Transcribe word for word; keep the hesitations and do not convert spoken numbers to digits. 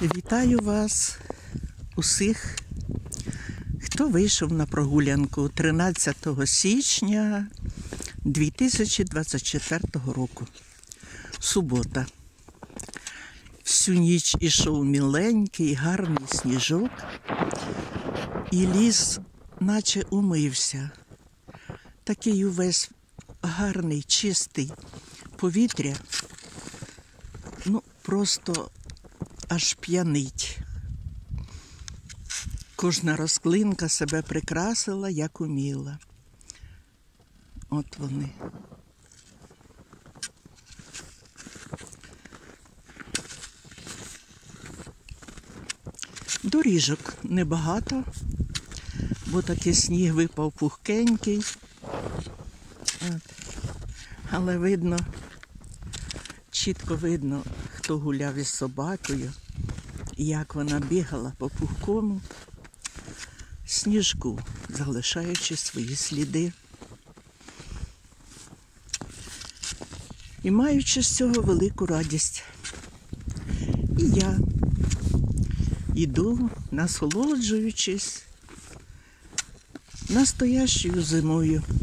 Вітаю вас усіх, хто вийшов на прогулянку тринадцятого січня дві тисячі двадцять четвертого року. Субота. Всю ніч ішов міленький, гарний сніжок, і ліс наче умився. Такий увесь гарний, чистий, повітря, ну, просто аж п'янить. Кожна рослинка себе прикрасила, як уміла. От вони. Доріжок небагато, бо такий сніг випав пухкенький. От. Але видно, чітко видно, хто гуляв із собакою, як вона бігала по пухкому сніжку, залишаючи свої сліди. І маючи з цього велику радість. І я йду, насолоджуючись настоящою зимою.